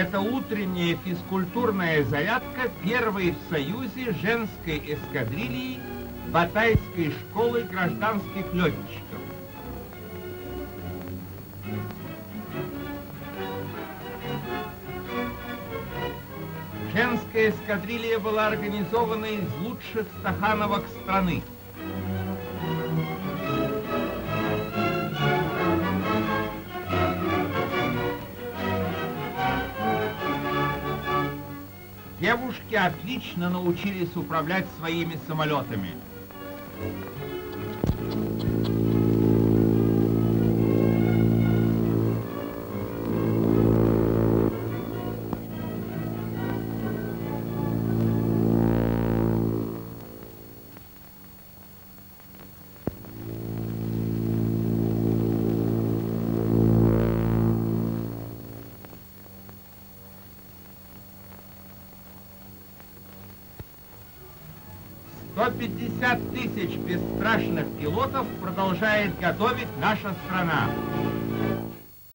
Эта утренняя физкультурная зарядка первой в Союзе женской эскадрильи Батайской школы гражданских летчиков. Женская эскадрилья была организована из лучших стахановок страны. Девушки отлично научились управлять своими самолетами. До 50 тысяч бесстрашных пилотов продолжает готовить наша страна.